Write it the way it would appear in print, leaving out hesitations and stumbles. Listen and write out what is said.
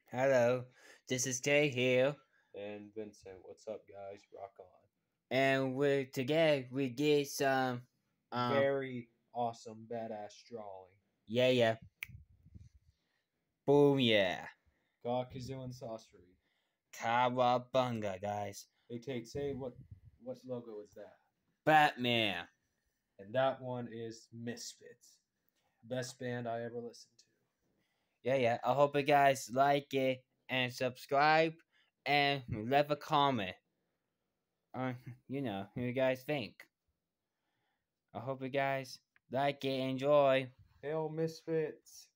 Hello, this is Jay here, And Vincent. What's up, guys? Rock on. and today we did some, um, Very awesome, badass drawing. yeah, boom, yeah, God, Kazoo, and Sorcery. Kawabunga, guys, Hey, Tate, say what logo is that? Batman, And that one is Misfits. Best band I ever listened to. yeah. I hope you guys like it and subscribe and leave a comment. Uh, who you guys think. I hope you guys like it, enjoy. Hail Misfits!